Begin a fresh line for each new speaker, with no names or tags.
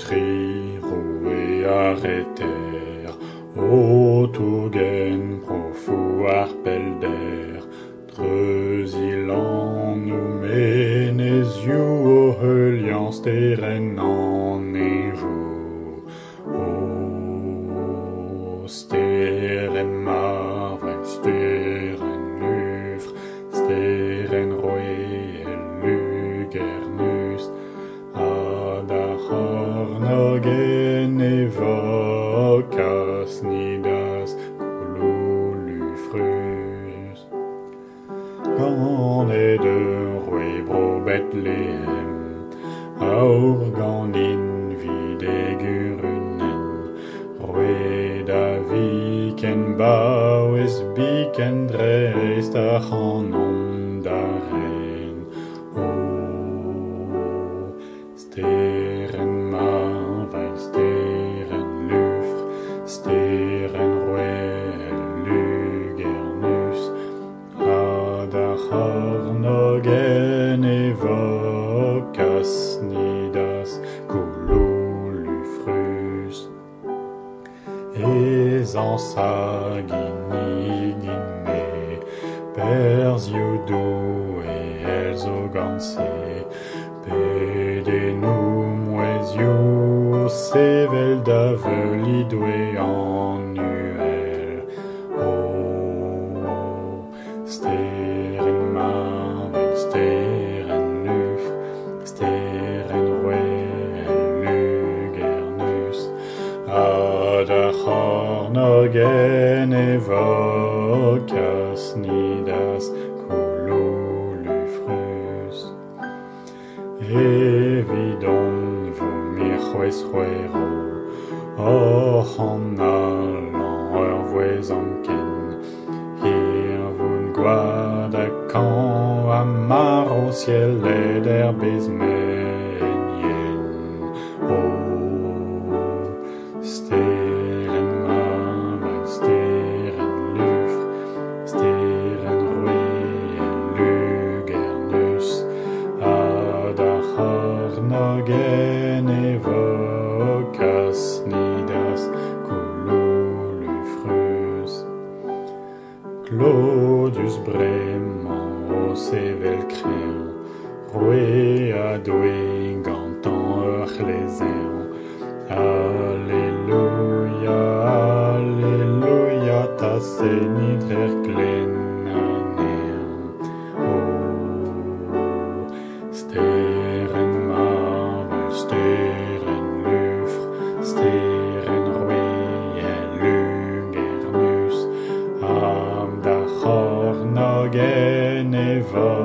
cri, Roue arrêter, o tugen profou arpelder, dreuzilan nous meneziou o heulian steren an nevou, o steren marvel, steren lufr, steren roe el lugernus, ad harnogen evocas nidas cololufrus. Gant de Roue bro Bethlehem, aurgan invidegurunen, Roue da viken baues biken dreist achan ondaren, o steren marvel, steren lufr, steren roe lugernus, ad harnogen evocas nidas cololufrus. En saginigin me, perziudu e elzoganse, pedenum weziu sevel davelidwe annuel, o steren marvel, steren lufr, steren roe lugernus, ad harnogen evocas nidas cololufrus. Evidon vomir huero, o han allan voezanken, hir vun gwad kan amar au ciel eder bezmenien, o steren marvel, steren lufr, steren roe lugernus, ad harnogen evocas nidas cololufrus. Claudius bremañ o sevel kreñv, Roue a doe gantan ur c'hlezeñv, Alleluia, Alleluia, ta senidrer glen aneñv, o steren marvel, steren lufr, steren roe lugernus, ad harnogen evocas